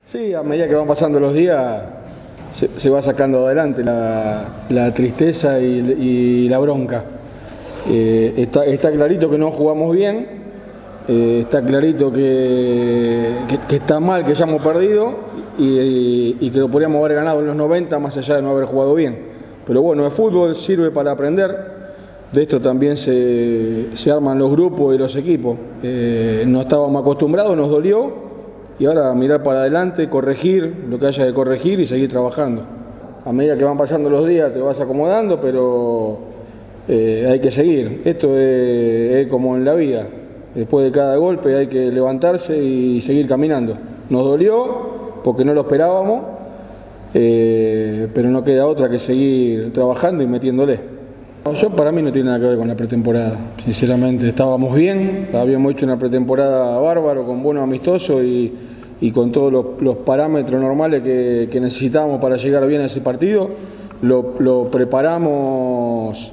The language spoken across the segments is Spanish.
Sí, a medida que van pasando los días se va sacando adelante la tristeza y la bronca. Está clarito que no jugamos bien, está clarito que está mal que hayamos perdido y que lo podríamos haber ganado en los 90 más allá de no haber jugado bien. Pero bueno, el fútbol sirve para aprender, de esto también se arman los grupos y los equipos. No estábamos acostumbrados, nos dolió. Y ahora mirar para adelante, corregir lo que haya que corregir y seguir trabajando. A medida que van pasando los días te vas acomodando, pero hay que seguir. Esto es como en la vida. Después de cada golpe hay que levantarse y seguir caminando. Nos dolió porque no lo esperábamos, pero no queda otra que seguir trabajando y metiéndole. Para mí no tiene nada que ver con la pretemporada, sinceramente estábamos bien, habíamos hecho una pretemporada bárbaro, con buenos amistosos y con todos los parámetros normales que necesitábamos para llegar bien a ese partido. Lo preparamos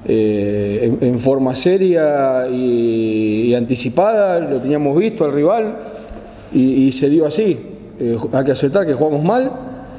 en forma seria y anticipada, lo teníamos visto al rival y se dio así. Hay que aceptar que jugamos mal.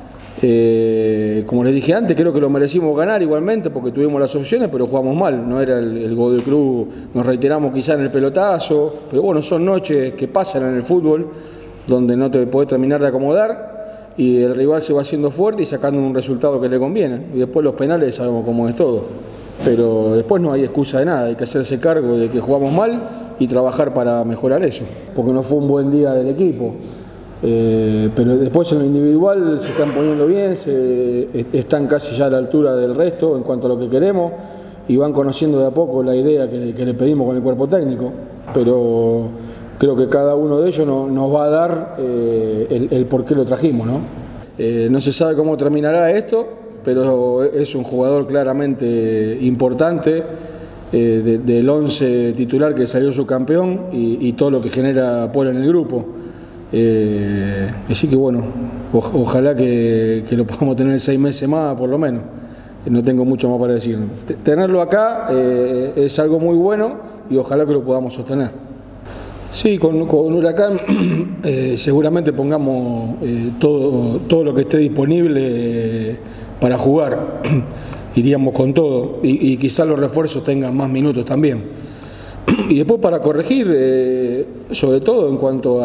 Como les dije antes, creo que lo merecimos ganar igualmente porque tuvimos las opciones, pero jugamos mal. No era el gol de Cruz, nos reiteramos quizá en el pelotazo, pero bueno, son noches que pasan en el fútbol donde no te podés terminar de acomodar y el rival se va haciendo fuerte y sacando un resultado que le conviene. Y después los penales sabemos cómo es todo, pero después no hay excusa de nada, hay que hacerse cargo de que jugamos mal y trabajar para mejorar eso, porque no fue un buen día del equipo. Pero después en lo individual se están poniendo bien, están casi ya a la altura del resto en cuanto a lo que queremos y van conociendo de a poco la idea que le pedimos con el cuerpo técnico, pero creo que cada uno de ellos nos va a dar el por qué lo trajimos, ¿no? No se sabe cómo terminará esto, pero es un jugador claramente importante del 11 titular que salió subcampeón y todo lo que genera Polo en el grupo. Así que bueno, ojalá que lo podamos tener 6 meses más por lo menos. No tengo mucho más para decir. Tenerlo acá es algo muy bueno y ojalá que lo podamos sostener. Sí, con Huracán seguramente pongamos todo lo que esté disponible para jugar. Iríamos con todo y quizás los refuerzos tengan más minutos también. Y después para corregir, sobre todo en cuanto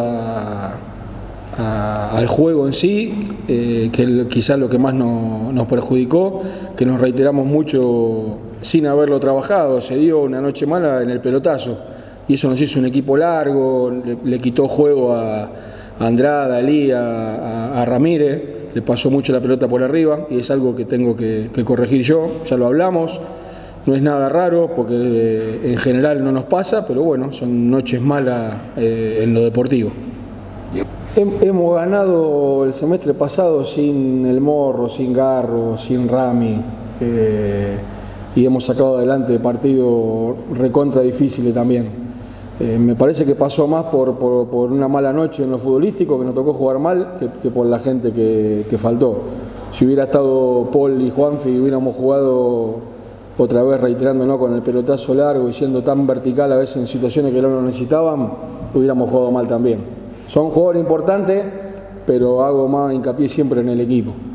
al juego en sí, que quizás lo que más nos perjudicó, que nos reiteramos mucho sin haberlo trabajado, se dio una noche mala en el pelotazo y eso nos hizo un equipo largo, le quitó juego a Andrada, a Elía, a Ramírez, le pasó mucho la pelota por arriba y es algo que tengo que corregir yo, ya lo hablamos. No es nada raro porque en general no nos pasa, pero bueno, son noches malas en lo deportivo. Hemos ganado el semestre pasado sin El Morro, sin Garro, sin Rami y hemos sacado adelante partidos recontra difíciles también. Me parece que pasó más por una mala noche en lo futbolístico, que nos tocó jugar mal, que por la gente que faltó. Si hubiera estado Paul y Juanfi hubiéramos jugado otra vez reiterándonos con el pelotazo largo y siendo tan vertical a veces en situaciones que no lo necesitaban, hubiéramos jugado mal también. Son jugadores importantes, pero hago más hincapié siempre en el equipo.